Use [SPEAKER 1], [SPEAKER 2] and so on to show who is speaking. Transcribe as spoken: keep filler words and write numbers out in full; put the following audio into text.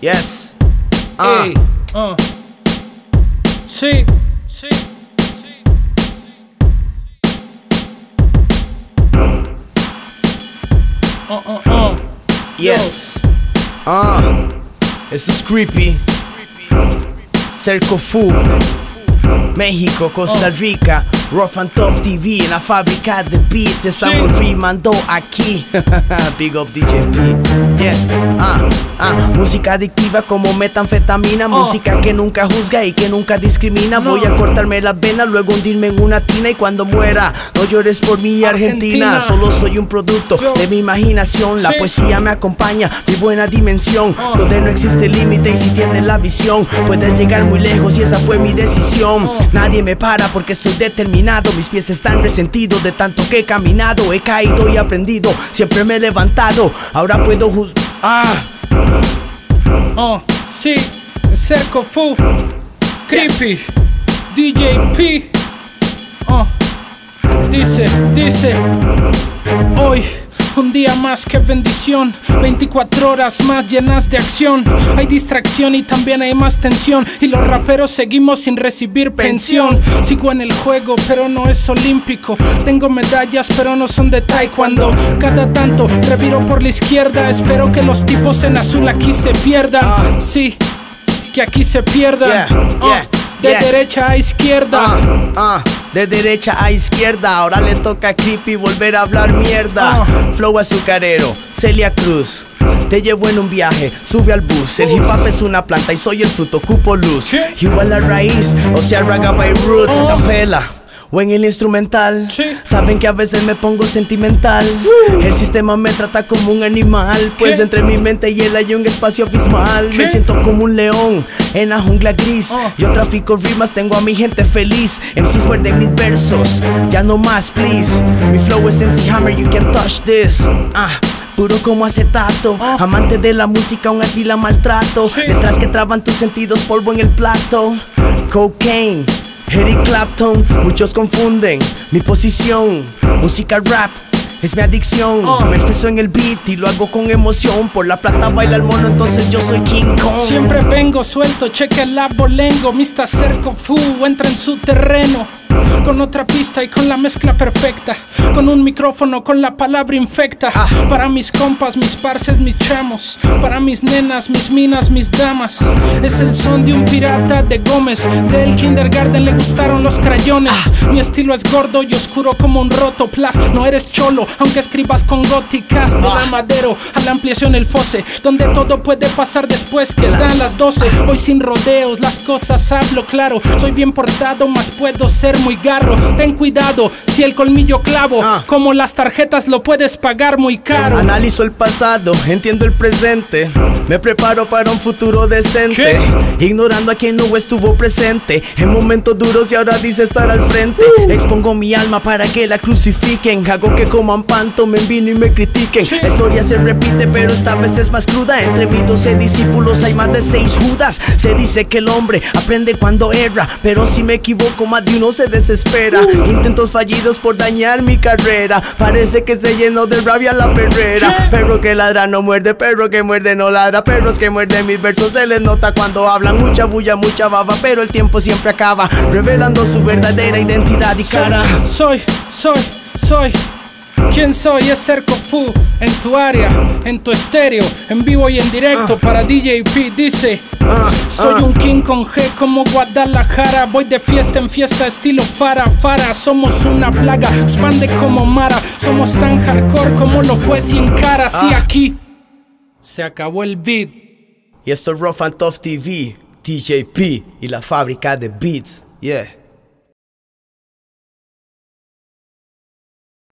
[SPEAKER 1] Yes. Ah.
[SPEAKER 2] Ey, uh. Sí, sí, sí. Uh, uh, uh.
[SPEAKER 1] Yes. Ah. This is creepy. Cerco Fu. México, Costa Rica, Rough and Tough T V, en la fábrica de beats estamos sí. rimando aquí. Big up D J P. Yes, ah, ah, música adictiva como metanfetamina, oh. música que nunca juzga y que nunca discrimina. No. Voy a cortarme las venas, luego hundirme en una tina y cuando muera no llores por mí, Argentina. Argentina. Solo soy un producto Yo. de mi imaginación. La sí. poesía me acompaña, mi buena dimensión, oh. donde no existe límite y si tienes la visión puedes llegar muy lejos y esa fue mi decisión. Oh. Nadie me para porque estoy determinado. Mis pies están resentidos de tanto que he caminado. He caído y aprendido, siempre me he levantado. Ahora puedo juzgar.
[SPEAKER 2] Ah, oh, sí, Cerco Fu, Creepy, yes. D J P. Oh, dice, dice, hoy. Un día más, que bendición. Veinticuatro horas más llenas de acción. Hay distracción y también hay más tensión. Y los raperos seguimos sin recibir pensión. Sigo en el juego, pero no es olímpico. Tengo medallas, pero no son de taekwondo. Cada tanto reviro por la izquierda. Espero que los tipos en azul aquí se pierdan. Sí, que aquí se pierdan.
[SPEAKER 1] Yeah, yeah.
[SPEAKER 2] Oh. De yeah. derecha a izquierda.
[SPEAKER 1] uh, uh, De derecha a izquierda. Ahora le toca a Creepy volver a hablar mierda. uh. Flow azucarero, Celia Cruz. Te llevo en un viaje, sube al bus. El hip hop es una planta y soy el fruto, cupo luz. ¿Sí? Igual la raíz, o sea raga by roots. uh. Capela o en el instrumental. ¿Sí? Saben que a veces me pongo sentimental. uh. El sistema me trata como un animal. Pues ¿Qué? entre mi mente y él hay un espacio abismal. ¿Qué? Me siento como un león en la jungla gris. uh. Yo trafico rimas, tengo a mi gente feliz. M Cs muerden mis versos, ya no más please. Mi flow es M C Hammer, you can't touch this. Ah, puro como acetato. oh. Amante de la música, aún así la maltrato. ¿Sí? Letras que traban tus sentidos, polvo en el plato. Cocaine, Eric Clapton, muchos confunden mi posición. Música rap es mi adicción. oh. Me expreso en el beat y lo hago con emoción. Por la plata baila el mono, entonces yo soy King Kong.
[SPEAKER 2] Siempre vengo suelto, cheque el abolengo. mister Cerco Fu entra en su terreno con otra pista y con la mezcla perfecta. Con un micrófono, con la palabra infecta. ah. Para mis compas, mis parces, mis chamos. Para mis nenas, mis minas, mis damas. Es el son de un pirata de Gómez. Del kindergarten le gustaron los crayones. ah. Mi estilo es gordo y oscuro como un rotoplas. No eres cholo, aunque escribas con góticas. De la Madero a la ampliación el fosse, donde todo puede pasar después que dan las doce. Voy sin rodeos, las cosas hablo claro. Soy bien portado, mas puedo ser muy garro. Ten cuidado, si el colmillo clavo. ah. Como las tarjetas lo puedes pagar muy caro.
[SPEAKER 1] Analizo el pasado, entiendo el presente. Me preparo para un futuro decente. ¿Qué? Ignorando a quien no estuvo presente en momentos duros y ahora dice estar al frente. uh. Expongo mi alma para que la crucifiquen. Hago que coman pan, tomen vino y me critiquen. ¿Sí? La historia se repite pero esta vez es más cruda. Entre mis doce discípulos hay más de seis Judas. Se dice que el hombre aprende cuando erra, pero si me equivoco más de uno se desespera. uh. Intentos fallidos por dañar mi carrera. Parece que se llenó de rabia la perrera. ¿Qué? Perro que ladra no muerde, perro que muerde no ladra. Perros que muerden mis versos se les nota cuando hablan. Mucha bulla, mucha baba, pero el tiempo siempre acaba revelando su verdadera identidad y cara.
[SPEAKER 2] Soy, soy, soy, soy. ¿Quién soy? Es Cerco Fu. En tu área, en tu estéreo, en vivo y en directo. uh. Para D J P dice uh, soy uh. un King con G como Guadalajara. Voy de fiesta en fiesta estilo Fara Fara. Somos una plaga, expande como Mara. Somos tan hardcore como lo fue Sin Cara. uh. Sí, aquí se acabó el beat.
[SPEAKER 1] Y esto es Rough and Tough T V, D J P y la fábrica de beats. Yeah.